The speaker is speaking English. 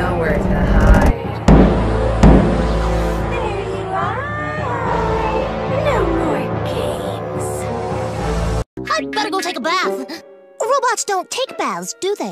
nowhere to hide. There you are. No more games. I'd better go take a bath. Robots don't take baths, do they?